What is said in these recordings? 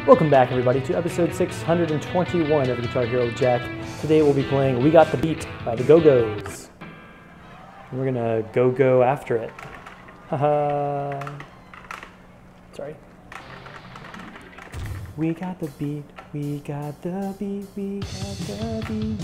Welcome back, everybody, to episode 621 of Guitar Hero Jack. Today we'll be playing We Got the Beat by the Go-Gos. And we're gonna go after it. Haha. Sorry. We got the beat, we got the beat, we got the beat.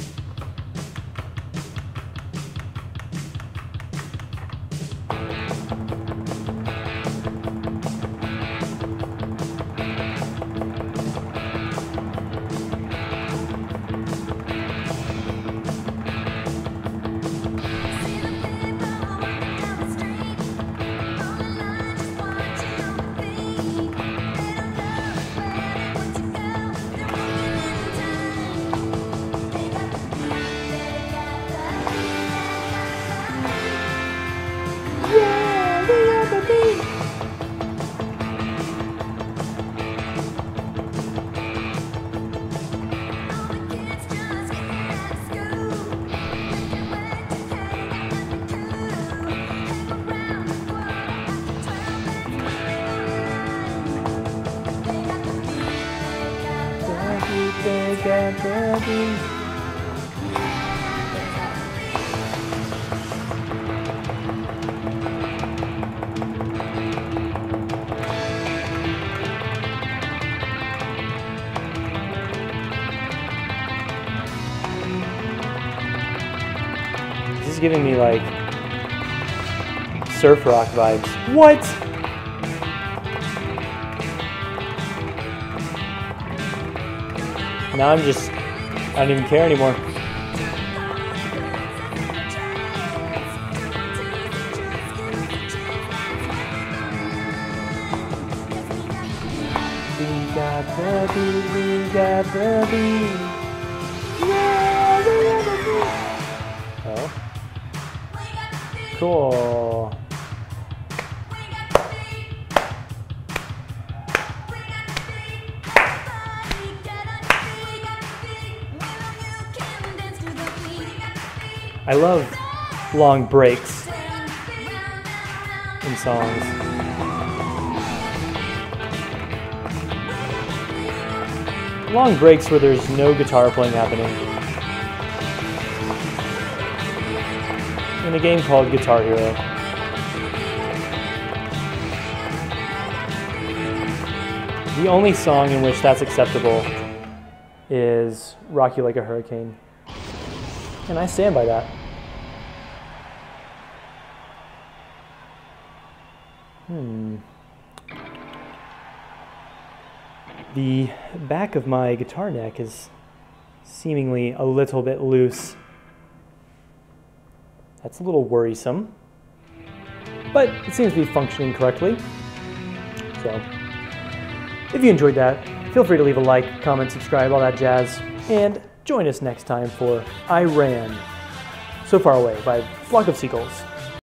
This is giving me like surf rock vibes. What? Now I don't even care anymore. We got the beat, we got the beat. Yeah, we got the beat. Oh. Cool. I love long breaks in songs. Long breaks where there's no guitar playing happening. In a game called Guitar Hero. The only song in which that's acceptable is Rock You Like a Hurricane. And I stand by that. The back of my guitar neck is seemingly a little bit loose. That's a little worrisome, but it seems to be functioning correctly. So, if you enjoyed that, feel free to leave a like, comment, subscribe, all that jazz, and join us next time for I Ran So Far Away by Flock of Seagulls.